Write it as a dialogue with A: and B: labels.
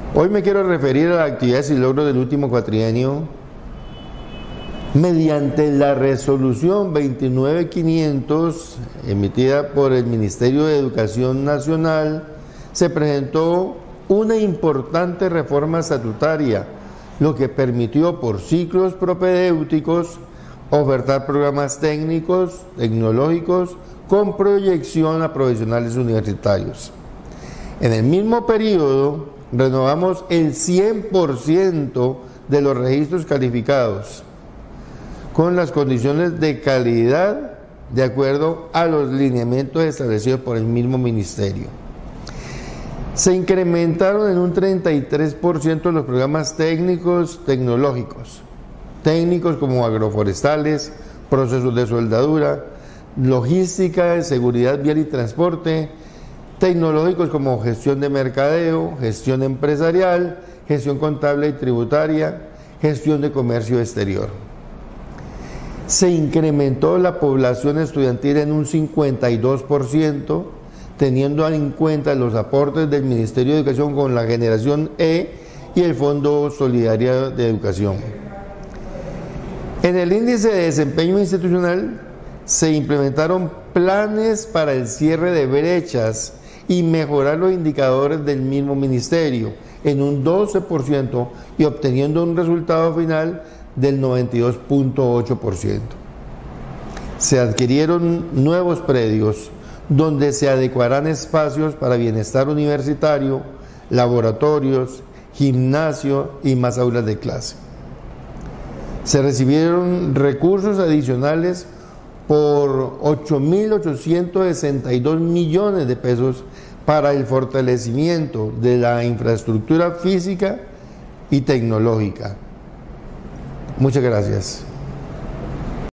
A: Hoy me quiero referir a las actividades y logros del último cuatrienio. Mediante la resolución 29500 emitida por el Ministerio de Educación Nacional, se presentó una importante reforma estatutaria, lo que permitió por ciclos propedéuticos ofertar programas técnicos, tecnológicos, con proyección a profesionales universitarios. En el mismo periodo, renovamos el 100% de los registros calificados, con las condiciones de calidad de acuerdo a los lineamientos establecidos por el mismo ministerio. Se incrementaron en un 33% los programas técnicos tecnológicos, técnicos como agroforestales, procesos de soldadura, logística, seguridad vial y transporte, tecnológicos como gestión de mercadeo, gestión empresarial, gestión contable y tributaria, gestión de comercio exterior. Se incrementó la población estudiantil en un 52%, teniendo en cuenta los aportes del Ministerio de Educación con la Generación E y el Fondo Solidario de Educación. En el índice de desempeño institucional se implementaron planes para el cierre de brechas y mejorar los indicadores del mismo ministerio en un 12% y obteniendo un resultado final del 92.8%. Se adquirieron nuevos predios donde se adecuarán espacios para bienestar universitario, laboratorios, gimnasio y más aulas de clase. Se recibieron recursos adicionales por 8.862 millones de pesos para el fortalecimiento de la infraestructura física y tecnológica. Muchas gracias.